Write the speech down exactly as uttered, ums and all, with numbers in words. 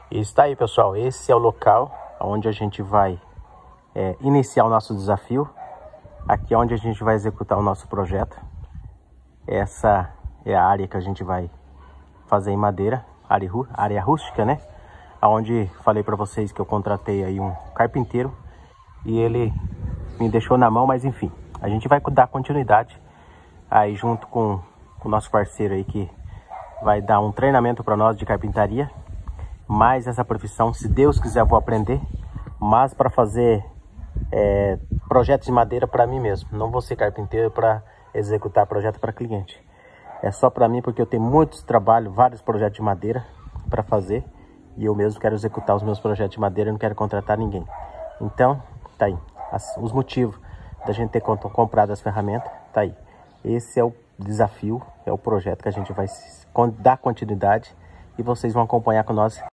E está aí, pessoal, esse é o local onde a gente vai é, iniciar o nosso desafio. Aqui é onde a gente vai executar o nosso projeto. Essa é a área que a gente vai fazer em madeira, área, área rústica, né? Onde falei para vocês que eu contratei aí um carpinteiro e ele me deixou na mão, mas enfim, a gente vai dar continuidade aí junto com o nosso parceiro aí que vai dar um treinamento para nós de carpintaria. Mais essa profissão, se Deus quiser, eu vou aprender, mas para fazer é, projetos de madeira para mim mesmo. Não vou ser carpinteiro para executar projeto para cliente. É só para mim, porque eu tenho muitos trabalhos, vários projetos de madeira para fazer. E eu mesmo quero executar os meus projetos de madeira, eu não quero contratar ninguém. Então, tá aí. As, os motivos da gente ter comprado as ferramentas, tá aí. Esse é o desafio, é o projeto que a gente vai dar continuidade. E vocês vão acompanhar com nós